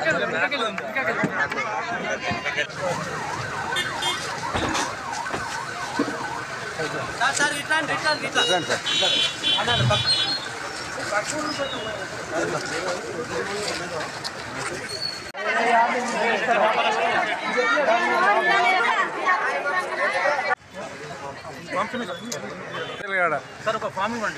Sir ఒక form ఇవ్వండి.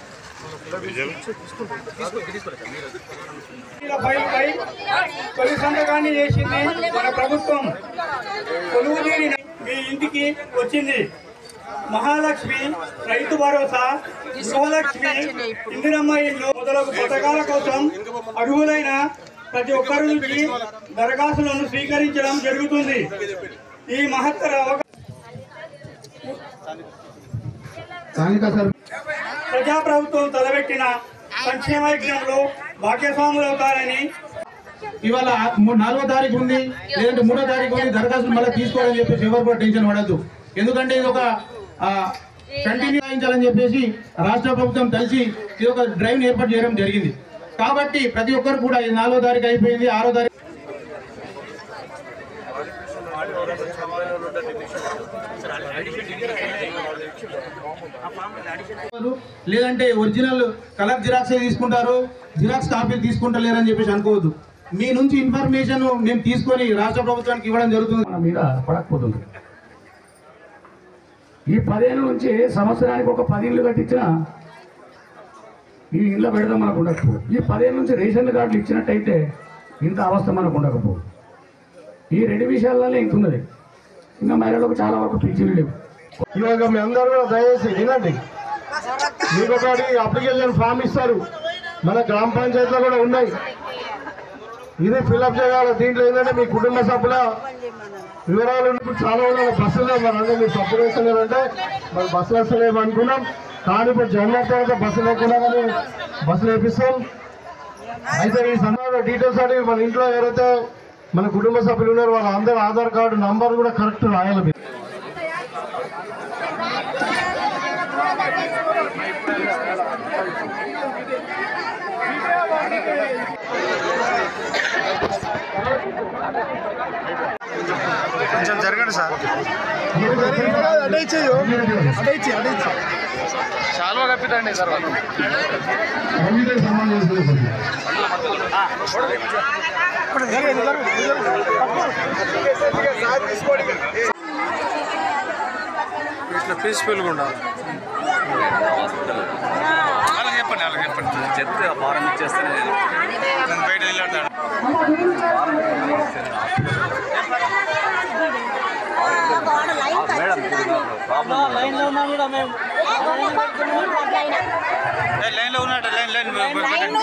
తొలి సంతకాన్ని చేసింది మన ప్రభుత్వం. కొలువుదీరి మీ ఇంటికి వచ్చింది. మహాలక్ష్మి, రైతు భరోసా, గృహలక్ష్మి, ఇందిరమ్మ ఇల్లు మొదలగు పథకాల కోసం అర్హులైన ప్రతి ఒక్కరి నుంచి దరఖాస్తులను స్వీకరించడం జరుగుతుంది. ఈ మహత్తర ప్రజాప్రభుత్వం తలబెట్టిన సంక్షేమ యజ్ఞంలో భాగ్యస్వాములవుతారని ఇవాళ 4వ తారీఖు ఉంది, లేదంటే 3వ తారీఖు ఉంది, దరఖాస్తులు మళ్ళీ తీసుకోవాలని చెప్పేసి ఎవరు కూడా టెన్షన్ పడద్దు. ఎందుకంటే ఇది ఒక కంటిన్యూ అయించాలని చెప్పేసి రాష్ట్ర ప్రభుత్వం కలిసి ఇది ఒక డ్రైవ్ ఏర్పాటు చేయడం జరిగింది. కాబట్టి ప్రతి ఒక్కరు కూడా ఇది 4వ తారీఖు అయిపోయింది, 6వ తారీఖు లేదంటే ఒరిజినల్ కలర్ జిరాక్స్ తీసుకుంటారు, జిరాక్స్ కాపీలు తీసుకుంటలేరని చెప్పేసి అనుకోవద్దు. మీ నుంచి ఇన్ఫర్మేషన్ మేము తీసుకొని రాష్ట్ర ప్రభుత్వానికి ఇవ్వడం జరుగుతుంది. మన మీద పడకపోతుంది. ఈ 10 ఏళ్ళ నుంచి సంవత్సరానికి ఒక 10 ఇళ్ళు కట్టించినా ఈ ఇళ్ళ పెడదాం మనకు ఉండకపో. ఈ 10 ఏళ్ళ నుంచి రేషన్ కార్డులు ఇచ్చినట్టయితే ఇంత అవస్థ మనకు ఉండకపో. ఈ 2 విషయాలనే ఇంతున్నది. ఇంకా మహిళలకు చాలా వరకు పింఛన్లు లేవు. ఇవాళ మీ అందరూ కూడా దయచేసి వినండి. మీకు ఒకటి అప్లికేషన్ ఫామ్ ఇస్తారు, మన గ్రామ పంచాయతీలో కూడా ఉన్నాయి. ఇది ఫిల్అప్ చేయాలి. దీంట్లో ఏంటంటే మీ కుటుంబ సభ్యుల వివరాలు చాలా ఉన్నాయి. బస్సులో మనందరూ మీరు సపోర్ట్ వేస్తలేరంటే మరి బస్సులు వస్తలేము అనుకున్నాం. కానీ ఇప్పుడు జనరల్ తర్వాత బస్సు లేకుండా కానీ బస్సులు వేపిస్తాం. అయితే ఈ సందర్భంలో డీటెయిల్స్ అడిగి మన ఇంట్లో ఎవరైతే మన కుటుంబ సభ్యులు ఉన్నారు వాళ్ళ అందరూ ఆధార్ కార్డు నంబర్ కూడా కరెక్ట్ రాయాలి. కొంచెం జరగండి సార్. చాలా కప్పిదండి తర్వాత ఇట్లా పీస్ఫుల్గా ఉండాలి. అలా చెప్పండి చెప్తే ఫారం ఇచ్చేస్తేనే నేను బయట వెళ్ళాడు. లైన్లో ఉన్నాం కూడా మేము. లైన్లో ఉన్నట్టు లైన్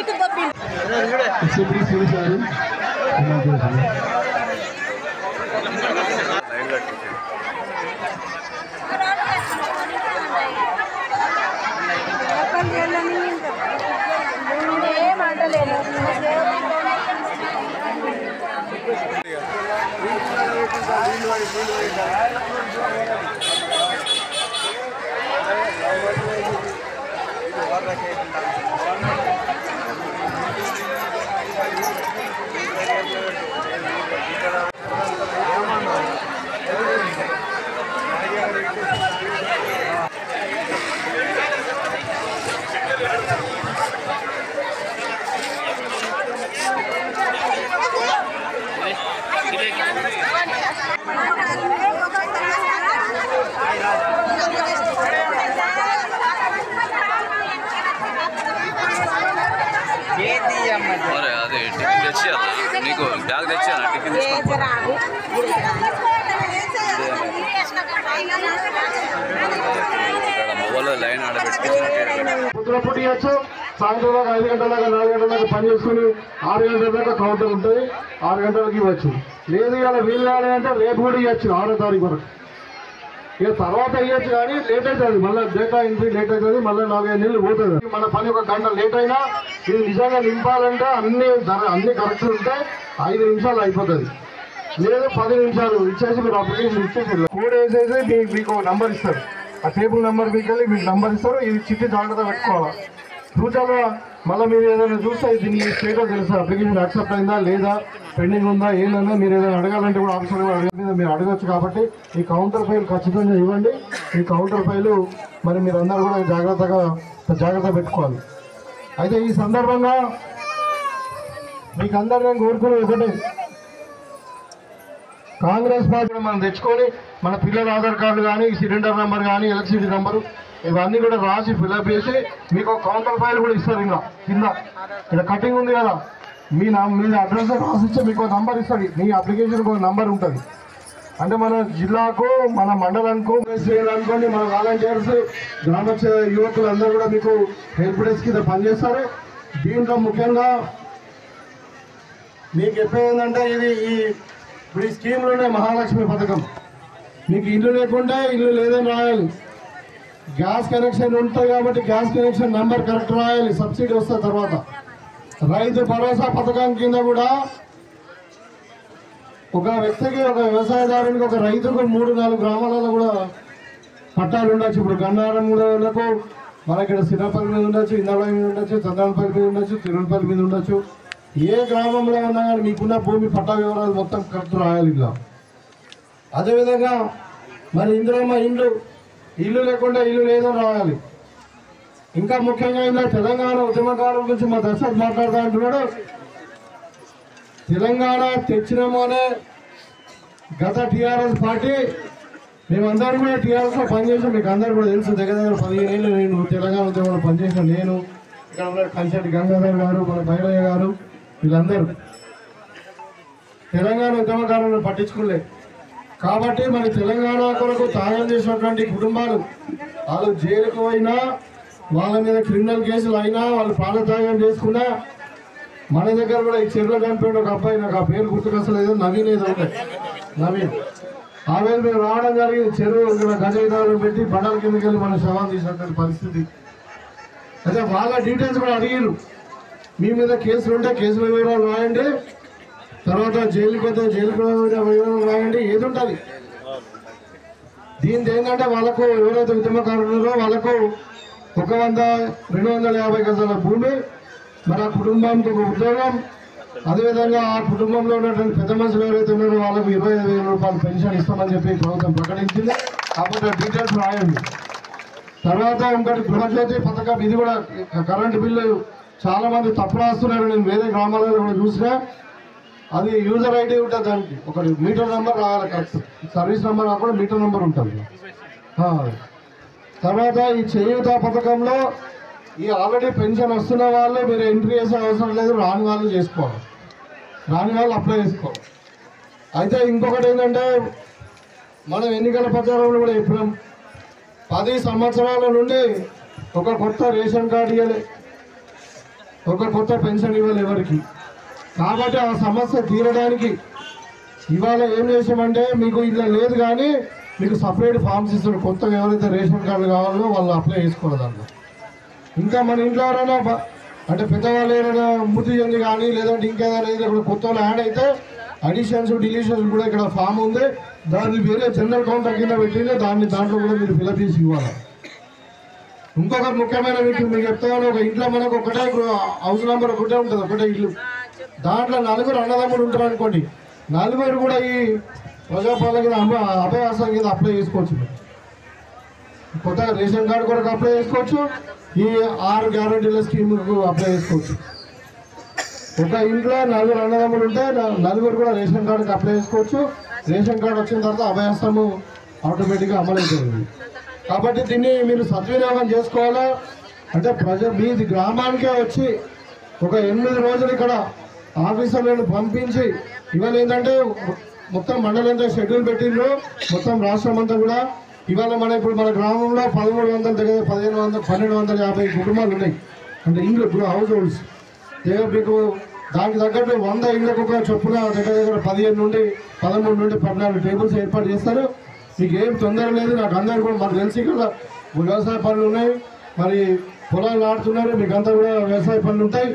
అదే టిఫిన్ తెచ్చేయాలా నీకు బ్యాగ్ తెచ్చేయాలా టిఫిన్ మొబైల్లో లైన్ ఆడబెట్టి పొద్దునప్పుడు ఇవ్వచ్చు, సాయంత్రం దాకా 5 గంటల దాకా 4 గంటల దాకా పని చేసుకుని 6 గంటల దాకా కౌంటర్ ఉంటుంది, 6 గంటలకు ఇవ్వచ్చు. లేదు ఇలా వీలు కాలేదంటే రేపు కూడా ఇవ్వచ్చు 6వ తారీఖు వరకు. ఇక తర్వాత ఇవ్వచ్చు కానీ లేట్ అవుతుంది, మళ్ళీ డేటా ఎంట్రీ లేట్ అవుతుంది, మళ్ళీ 4-5 నెలలు పోతుంది. మన పని 1 గంట లేట్ అయినా ఇది నిజంగా నింపాలంటే అన్ని కరెక్ట్ ఉంటే 5 నిమిషాలు అయిపోతుంది. లేదు 10 నిమిషాలు ఇచ్చేసి మీరు అప్లికేషన్ ఇచ్చేసి కోడ్ వేసేసి మీకు నంబర్ ఇస్తారు. ఆ టేబుల్ నెంబర్ మీకు వెళ్ళి మీకు నంబర్ ఇస్తారు. ఇది చిట్టి జాగ్రత్త పెట్టుకోవాలి. ఫ్యూచర్లో మళ్ళీ మీరు ఏదైనా చూస్తే దీనికి స్టేటస్ తెలుసు, అప్లికేషన్ యాక్సెప్ట్ అయిందా లేదా, పెండింగ్ ఉందా ఏందన్నా మీరు ఏదైనా అడగాలంటే కూడా ఆఫీసర్ మీద మీరు అడగచ్చు. కాబట్టి ఈ కౌంటర్ ఫైల్ ఖచ్చితంగా ఇవ్వండి. ఈ కౌంటర్ ఫైలు మరి మీరు అందరూ కూడా జాగ్రత్త పెట్టుకోవాలి. అయితే ఈ సందర్భంగా మీకు అందరూ నేను కోరుకునేది ఒకటే, కాంగ్రెస్ పార్టీ మనం తెచ్చుకొని మన పిల్లల ఆధార్ కార్డు కానీ, సిలిండర్ నెంబర్ కానీ, ఎలక్ట్రిసిటీ నెంబరు ఇవన్నీ కూడా రాసి ఫిల్అప్ చేసి మీకు ఒక కౌంటర్ ఫైల్ కూడా ఇస్తారు. ఇంకా కింద ఇక్కడ కటింగ్ ఉంది కదా, మీ అడ్రస్ రాసిస్తే మీకు ఒక నంబర్ ఇస్తుంది. మీ అప్లికేషన్కి ఒక నంబర్ ఉంటుంది. అంటే మన జిల్లాకు, మన మండలానికి అనుకోండి, మన వాలంటీర్స్, గ్రామ యువకులు అందరూ కూడా మీకు హెల్ప్ డెస్క్ కింద పనిచేస్తారు. దీంట్లో ముఖ్యంగా మీకు చెప్పేది ఏంటంటే ఇప్పుడు ఈ స్కీమ్లోనే మహాలక్ష్మి పథకం. మీకు ఇల్లు లేకుంటే ఇల్లు లేదని రాయాలి. గ్యాస్ కనెక్షన్ ఉంటుంది కాబట్టి గ్యాస్ కనెక్షన్ నెంబర్ కరెక్ట్ రాయాలి. సబ్సిడీ వస్తే తర్వాత రైతు భరోసా పథకం కింద కూడా ఒక వ్యక్తికి, ఒక వ్యవసాయదారునికి, ఒక రైతుకు 3-4 గ్రామాలలో కూడా పట్టాలు ఉండొచ్చు. ఇప్పుడు గన్నారం కూడా మన ఇక్కడ సిరాపల్లి మీద ఉండొచ్చు, ఇందాపల్లి మీద ఉండొచ్చు, చంద్రాలపల్లి మీద ఉండొచ్చు, తిరుమలపల్లి మీద ఉండొచ్చు. ఏ గ్రామంలో ఉన్నా కానీ మీకున్న భూమి పట్టా వివరాలు మొత్తం కరెక్ట్ రాయాలి. ఇలా అదేవిధంగా మరి ఇందులో ఇల్లు లేకుండా ఇల్లు లేదని రాయాలి. ఇంకా ముఖ్యంగా ఇలా తెలంగాణ ఉద్యమకారుల గురించి మా దర్శక్ మాట్లాడుతూ అంటున్నాడు. తెలంగాణ తెచ్చినామోనే గత టీఆర్ఎస్ పార్టీ, మేమందరం కూడా టీఆర్ఎస్లో పనిచేసాం. మీకు అందరూ కూడా తెలుసు. దగ్గర 15 ఏళ్ళు నేను తెలంగాణ ఉద్యమంలో పనిచేసిన నేను, ఇక్కడ ఉన్న కంచెటి గంగాధర్ గారు, మన బైరయ్య గారు, వీళ్ళందరూ తెలంగాణ ఉద్యమకారులను పట్టించుకోలే. కాబట్టి మన తెలంగాణ కొరకు త్యాగం చేసినటువంటి కుటుంబాలు, వాళ్ళు జైలుకు పోయినా, వాళ్ళ మీద క్రిమినల్ కేసులు అయినా, వాళ్ళు ప్రాణత్యాగం చేసుకున్నా, మన దగ్గర కూడా ఈ చెరువులో చనిపోయిన ఒక అబ్బాయి, నాకు ఆ పేరు గుర్తుకొస్తలేదు, నవీన్ ఏదో ఉంటాయి, నవీన్. ఆ వేళ మేము రావడం జరిగింది. చెరువు గజయిదారులు పెట్టి బండల కిందకి వెళ్ళి మనం శవాన్ని తీసినటువంటి పరిస్థితి. అయితే వాళ్ళ డీటెయిల్స్ కూడా అడిగారు. మీ మీద కేసులు ఉంటే కేసుల వివరాలు రాయండి, తర్వాత జైలుకి వస్తే జైలుకు వివరాలు రాయండి, ఏది ఉంటుంది. దీంతో ఏంటంటే వాళ్ళకు ఎవరైతే ఉద్యమకారులు ఉన్నారో వాళ్ళకు 100-250 గజాల భూమి, మరి ఆ కుటుంబానికి ఒక ఉద్యోగం, అదేవిధంగా ఆ కుటుంబంలో ఉన్నటువంటి పెద్ద మనుషులు ఎవరైతే ఉన్నారో వాళ్ళకు 25,000 రూపాయలు పెన్షన్ ఇస్తామని చెప్పి ప్రభుత్వం ప్రకటించింది. కాబట్టి డీటెయిల్స్ రాయండి. తర్వాత ఇంకోటి గృహజ్యోతి పథకం, ఇది కూడా కరెంటు బిల్లు చాలా మంది తప్పు రాస్తున్నారు. నేను వేరే గ్రామాలలో కూడా చూసినా, అది యూజర్ ఐడి ఉంటుంది, దానికి ఒకటి మీటర్ నెంబర్ రావాలి కరెక్ట్. సర్వీస్ నెంబర్ కాకుండా మీటర్ నెంబర్ ఉంటుంది. తర్వాత ఈ చేయూత పథకంలో ఈ ఆల్రెడీ పెన్షన్ వస్తున్న వాళ్ళు మీరు ఎంట్రీ చేసే అవసరం లేదు, రాని వాళ్ళు చేసుకోవాలి, రాని వాళ్ళు అప్లై చేసుకోవాలి. అయితే ఇంకొకటి ఏంటంటే, మనం ఎన్నికల ప్రచారంలో కూడా చెప్పినాం, 10 సంవత్సరాల నుండి ఒక కొత్త రేషన్ కార్డు ఇవ్వలే, ఒక కొత్త పెన్షన్ ఇవ్వాలి ఎవరికి. కాబట్టి ఆ సమస్య తీరడానికి ఇవాళ ఏం చేసామంటే, మీకు ఇలా లేదు కానీ మీకు సపరేట్ ఫామ్స్ ఇస్తారు. కొత్తగా ఎవరైతే రేషన్ కార్డు కావాలో వాళ్ళు అప్లై చేసుకోవాలి దాంట్లో. ఇంకా మన ఇంట్లో ఎవరైనా అంటే పెద్దవాళ్ళు ఏదైనా మృతి చెంది కానీ, లేదంటే ఇంకేదైనా కొత్త వాళ్ళు యాడ్ అయితే అడిషన్స్ డిలీషన్స్ కూడా ఇక్కడ ఫామ్ ఉంది, దాన్ని వేరే జనరల్ కౌంటర్ కింద పెట్టింది, దాంట్లో కూడా మీరు ఫిలప్ చేసి ఇవ్వాలి. ఇంకొక ముఖ్యమైన విషయం మీకు చెప్తాను. ఒక ఇంట్లో మనకు ఒకటే హౌస్ నెంబర్ ఒకటే ఉంటుంది, ఒకటే ఇల్లు. దాంట్లో 4 అన్నదమ్ములు ఉంటారు అనుకోండి, 4 కూడా ఈ ప్రజాపాలన కింద అభయాసం కింద అప్లై చేసుకోవచ్చు. కొత్తగా రేషన్ కార్డు కొరకు అప్లై చేసుకోవచ్చు, ఈ 6 గ్యారంటీల స్కీమ్కు అప్లై చేసుకోవచ్చు. ఒక ఇంట్లో 4 అన్నదమ్ములు ఉంటే 4 కూడా రేషన్ కార్డుకి అప్లై చేసుకోవచ్చు. రేషన్ కార్డు వచ్చిన తర్వాత అభయాస్తము ఆటోమేటిక్గా అమలవుతుంది. కాబట్టి దీన్ని మీరు సద్వినియోగం చేసుకోవాలా. అంటే మీది గ్రామానికే వచ్చి ఒక 8 రోజులు ఇక్కడ ఆఫీసర్లను పంపించి, ఇవాళ ఏంటంటే మొత్తం మండలంతో షెడ్యూల్ పెట్టిండ్రు, మొత్తం రాష్ట్రం అంతా కూడా. ఇవాళ ఇప్పుడు మన గ్రామంలో 1300 దగ్గర 1250 కుటుంబాలు ఉన్నాయి. అంటే ఇండ్లు హౌస్ హోల్డ్స్ మీకు దానికి తగ్గట్టు 100 ఇళ్ళకు ఒక చొప్పున దగ్గర 15 నుండి 13 నుండి 14 టేబుల్స్ ఏర్పాటు చేస్తారు. మీకు ఏం తొందర లేదు. నాకు అందరూ కూడా మనకు తెలిసి ఇక్కడ వ్యవసాయ పనులు ఉన్నాయి, మరి పొలాలు నాటుతున్నారు, మీకు అంతా కూడా వ్యవసాయ పనులు ఉంటాయి.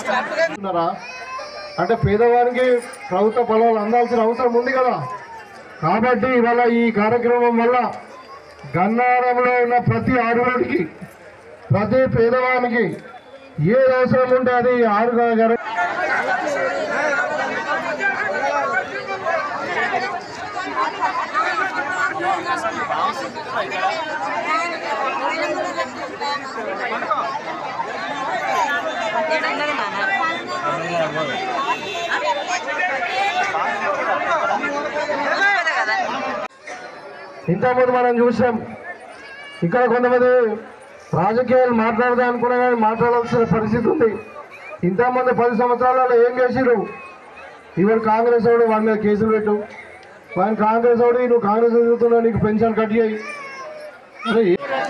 అంటే పేదవారికి ప్రభుత్వ పొలాలు అందాల్సిన అవసరం ఉంది కదా. కాబట్టి ఇవాళ ఈ కార్యక్రమం వల్ల గన్నారంలో ఉన్న ప్రతి అర్హుడికి ప్రతి పేదవానికి ఏ అవసరం ఉంటే అది ఆరుగా ఇంతకుముందు మనం చూసాం ఇక్కడ కొంతమంది రాజకీయాలు మాట్లాడదాం అనుకున్నా కానీ మాట్లాడాల్సిన పరిస్థితి ఉంది. ఇంతమంది 10 సంవత్సరాలలో ఏం చేసిరు? ఇవాళ కాంగ్రెస్ వాడు వాడి మీద కేసులు పెట్టు, వాడిని కాంగ్రెస్ వాడు నువ్వు కాంగ్రెస్ ఎదుగుతున్నావు నీకు పెన్షన్ కట్ చేయి. అరే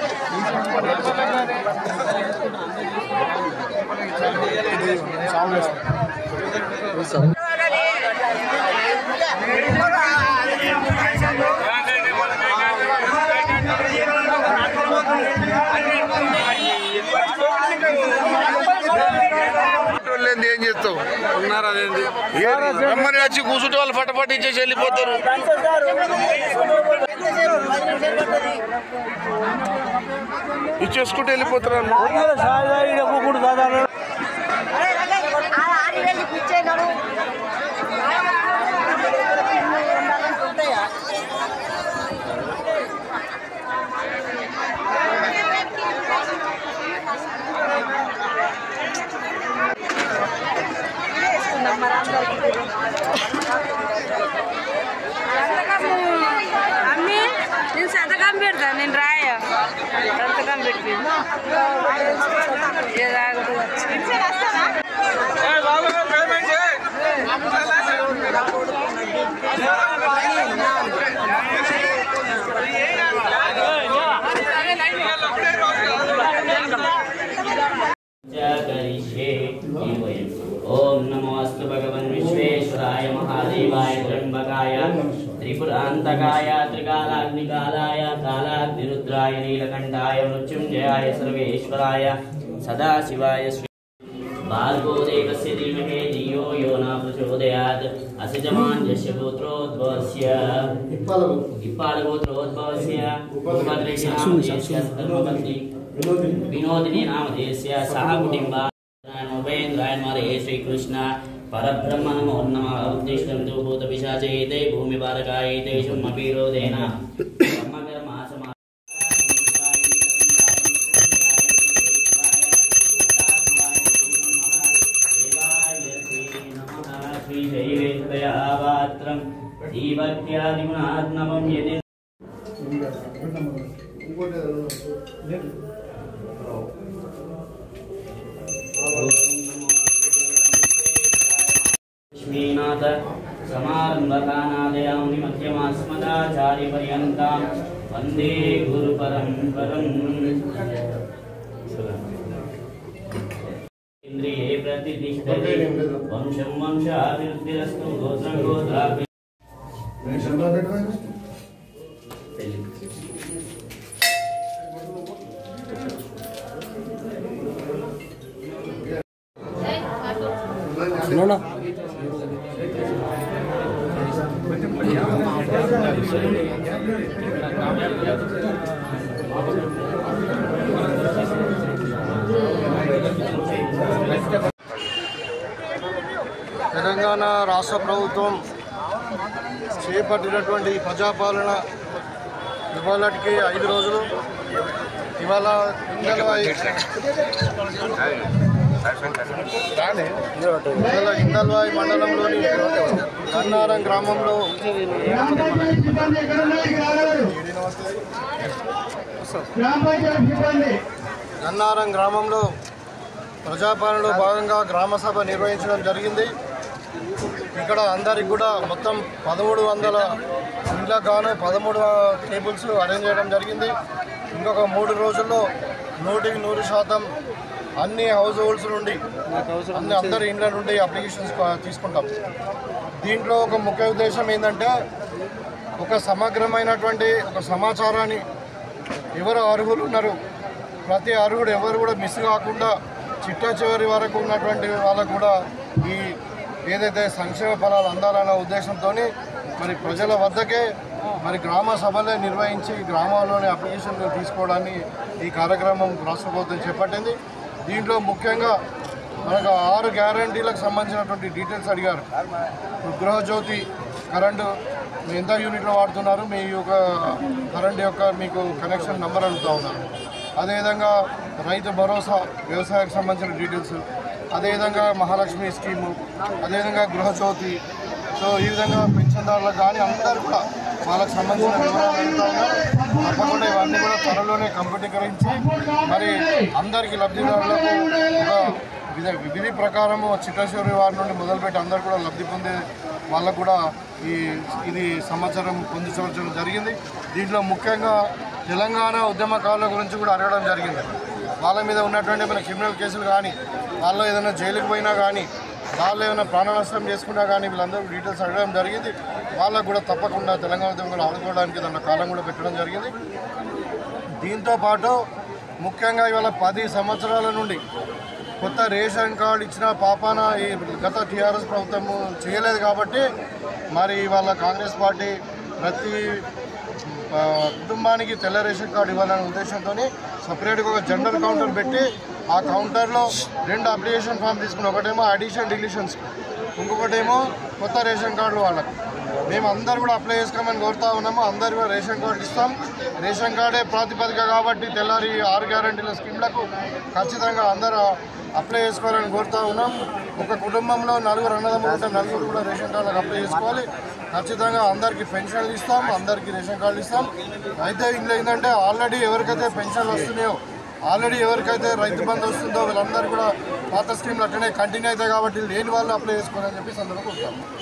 ఏం చేస్తావు ఉన్నారు అదేంటి రమ్మని వచ్చి కూర్చుంటే వాళ్ళు ఫటఫట్ ఇచ్చేసి వెళ్ళిపోతారు. ఇచ్చేసుకుంటూ వెళ్ళిపోతారు. అమ్మి నేను సంతకం పెడతా, నేను రాయ సంతకం పెట్టి ओम नमोस्तु भगवन् विश्वेश्वराय महादेवाय त्र्यंबकाय त्रिपुरांतकाय त्रिकालाग्निकालाय कालाग्निरुद्राय नीलकंठाय मृत्युंजयाय सर्वेश्वराय सदाशिवाय श्री भार्गवदेवस्य धीमहि धियो यो न प्रचोदयात् असजमान्यस्य पुत्रोद्भवस्य इप्पालगोत्रोद्भवस्य उपद्रविनामधेयस्य धर्मपत्नी विनोदिनी नामधेयस्य सह कुटुंबा उपेन्द्राय मरे श्री कृष्ण परब्रह्म नमो नमः उद्दिष्टं तु भूतपिशाचैते भूमिपालकायैते शुम्मपीरोधेन ब्रह्मकर्मासमा श्रीशैवेशदयापात्रं दीभक्त्यादिगुणात्मकं यदि लक्ष्मीनाथ समारंभकानादयामि मध्यमास्मदाचार्यपर्यन्तां वन्दे गुरुपरम्परम् इन्द्रिये प्रतिष्ठते वंशं वंशाभिवृद्धिरस्तु गोत्रं गोत्राभिवृद्धिः తెలంగాణ రాష్ట్ర ప్రభుత్వం చేపట్టినటువంటి ప్రజాపాలన ఇవాళకి 5 రోజులు. ఇవాళ ఇందల్వాయి మండలంలోని గన్నారం గ్రామంలో ప్రజాపాలనలో భాగంగా గ్రామ సభ నిర్వహించడం జరిగింది. ఇక్కడ అందరికి కూడా మొత్తం 1300 ఇండ్లకు గాను 13 టేబుల్స్ అరేంజ్ చేయడం జరిగింది. ఇంకొక 3 రోజుల్లో 100% అన్ని హౌస్ హోల్డ్స్ నుండి అందరి ఇండ్ల నుండి అప్లికేషన్స్ తీసుకుంటాం. దీంట్లో ఒక ముఖ్య ఉద్దేశం ఏంటంటే ఒక సమగ్రమైనటువంటి ఒక సమాచారాన్ని ఎవరు అర్హులు ఉన్నారు, ప్రతి అర్హుడు ఎవరు కూడా మిస్ కాకుండా చిట్ట చివరి వరకు ఉన్నటువంటి వాళ్ళకు కూడా ఈ ఏదైతే సంక్షేమ ఫలాలు అందాలన్న ఉద్దేశంతో మరి ప్రజల వద్దకే మరి గ్రామ సభలే నిర్వహించి గ్రామాల్లోని అప్లికేషన్లు తీసుకోవడాన్ని ఈ కార్యక్రమం రాష్ట్ర ప్రభుత్వం చేపట్టింది. దీంట్లో ముఖ్యంగా మనకు 6 గ్యారంటీలకు సంబంధించినటువంటి డీటెయిల్స్ అడిగారు. గృహజ్యోతి కరెంటు ఎంత యూనిట్లో వాడుతున్నారు, మీ యొక్క కరెంట్ యొక్క మీకు కనెక్షన్ నెంబర్ అడుగుతూ ఉన్నారు. అదేవిధంగా రైతు భరోసా వ్యవసాయానికి సంబంధించిన డీటెయిల్స్, అదేవిధంగా మహాలక్ష్మి స్కీము, అదేవిధంగా గృహజ్యోతి. సో ఈ విధంగా పెన్షన్దారులకు కానీ అందరూ కూడా వాళ్ళకు సంబంధించిన వివరాలు అడుగుతూ ఉన్నారు. తప్పకుండా ఇవన్నీ కూడా త్వరలోనే కంప్యూటీకరించి మరి అందరికీ లబ్ధిదారులకు ఒక విధి ప్రకారము చిట్టశివరి వారి నుండి మొదలుపెట్టి అందరూ కూడా లబ్ధి పొందే వాళ్ళకు కూడా ఇది సమాచారం పొందించడం జరిగింది. దీంట్లో ముఖ్యంగా తెలంగాణ ఉద్యమకారుల గురించి కూడా అడగడం జరిగింది. వాళ్ళ మీద ఉన్నటువంటి మన క్రిమినల్ కేసులు కానీ, వాళ్ళు ఏదైనా జైలుకు పోయినా కానీ, వాళ్ళు ఏమైనా ప్రాణ నష్టం చేసుకున్నా కానీ వీళ్ళందరూ డీటెయిల్స్ అడగడం జరిగింది. వాళ్ళకు కూడా తప్పకుండా తెలంగాణ ఉద్యమంలో ఆదుకోవడానికి దాని కాలం కూడా పెట్టడం జరిగింది. దీంతోపాటు ముఖ్యంగా ఇవాళ 10 సంవత్సరాల నుండి కొత్త రేషన్ కార్డు ఇచ్చిన పాపాన ఈ గత టీఆర్ఎస్ ప్రభుత్వం చేయలేదు కాబట్టి మరి ఇవాళ కాంగ్రెస్ పార్టీ ప్రతి కుటుంబానికి తెల్ల రేషన్ కార్డు ఇవ్వాలనే ఉద్దేశంతో సపరేట్గా ఒక జనరల్ కౌంటర్ పెట్టి ఆ కౌంటర్లో 2 అప్లికేషన్ ఫామ్ తీసుకుని, ఒకటేమో అడిషన్ డిలీషన్స్, ఇంకొకటేమో కొత్త రేషన్ కార్డులు వాళ్ళకు. మేము అందరు కూడా అప్లై చేసుకోమని కోరుతా ఉన్నాము. అందరు కూడా రేషన్ కార్డు ఇస్తాం. రేషన్ కార్డే ప్రాతిపదిక కాబట్టి తెల్లారి 6 గ్యారంటీల స్కీమ్లకు ఖచ్చితంగా అందరూ అప్లై చేసుకోవాలని కోరుతా ఉన్నాం. ఒక కుటుంబంలో 4 అన్నదమ్ములు ఉంటే 4 కూడా రేషన్ కార్డులకు అప్లై చేసుకోవాలి. ఖచ్చితంగా అందరికీ పెన్షన్లు ఇస్తాం, అందరికీ రేషన్ కార్డులు ఇస్తాం. అయితే ఇందులో ఏంటంటే ఆల్రెడీ ఎవరికైతే పెన్షన్లు వస్తున్నాయో, ఆల్రెడీ ఎవరికైతే రైతు బంధు వస్తుందో వీళ్ళందరూ కూడా పాత స్కీమ్లు అట్లనే కంటిన్యూ అవుతాయి కాబట్టి లేని వాళ్ళు అప్లై చేసుకోవాలని చెప్పి సందర్భంగా కోరుతాం.